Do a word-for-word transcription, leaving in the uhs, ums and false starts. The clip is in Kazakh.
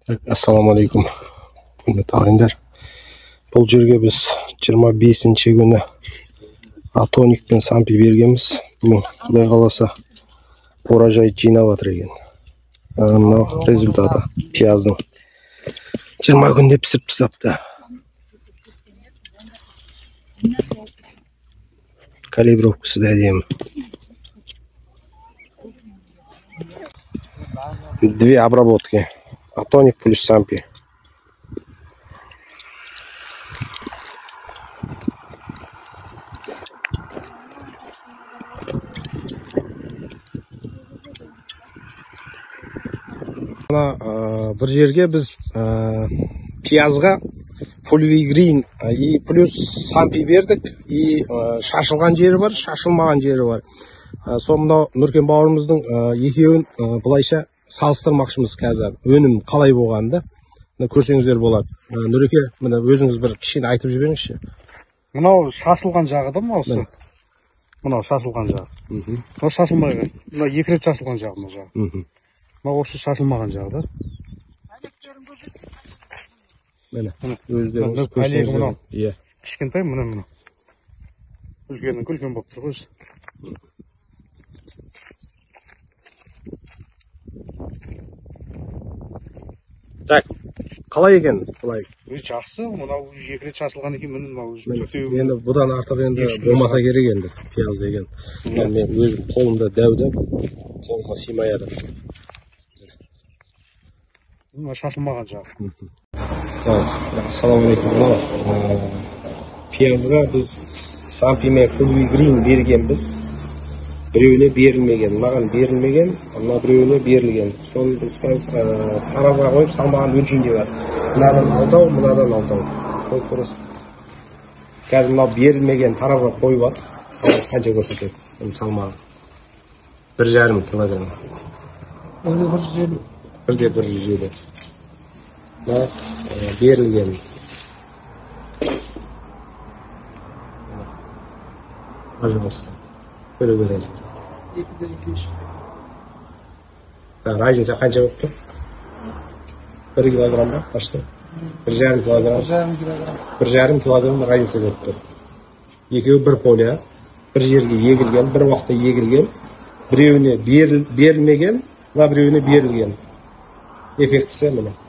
Assalomu alaykum. Taqinlar. Бұл жерге біз жиырма бесінші күні атоник пен сампи бергенбіз. Бүгін Құдай қаласа урожай жинап жатыр екен. Мынау результаты пияздың. жиырма күнде пісіріп тастапты. Калибровкасы да әдемі. Две обработки. Атоник плюс сампи. Bir жерге біз пиязға фульви грин и плюс сампи бердік. И шашылған жері бар, шашылмаған жері бар. Сонда Нұркен бауырымыздың екеуін бұлайша салыстырмақшымыз қазір. Өнім қалай болғанда көрсеңіздер болады. Нұреке, мына өзіңіз бір кішкене айтып жіберіңізші. Мынау шашылған жағы да ма осы? Мынау шашылған жағы. Мынау шашылмаған. Мынау екі рет шашылған жағы мына жағы. Мынау осы шашылмаған жағы да. Міне, өздеріңіз көрсеңіздер. Иә. Кішкентай мына мына. Үлкеннің үлкен болып тұр ғой. Так, қалай екен бұлай? Жақсы, мынау екі рет шашылған екен, міне мынау. Енді бұдан артық енді болмаса керек енді пияз деген. Мен өзім қолымда дәуді, қолыма сыймаяды. Мына шашылмаған жағы. Ассаламу алейкум. Пиязға біз сампи мен фульви грин бергенбіз. Біреуіне берілмеген, маған берілмеген, мына біреуіне берілген. Соны біз таразға қойып салмаған өлшемде бар. Мынадан алдау, мынадан алдау. Қойып көресің. Қазір мынау берілмеген таразға қойып ал. Қанша көрсетеді? Салмағы бір жарым килограмм. Бірде бір жүз елу. Бірде бір жүз елу. Мына берілген. Пожалуйста. Көре береді. Екіде екі үш. Разница қанша болып тұр? Бір килограмм ба? Қашты? Бір жарым килограмм. Бір жарым килограмм. Бір жарым килограмм разница болып тұр. Екеуі бір поля, бір жерге егілген, бір уақытта егілген. Біреуіне берілмеген, мына біреуіне берілген. Эффектісі міне.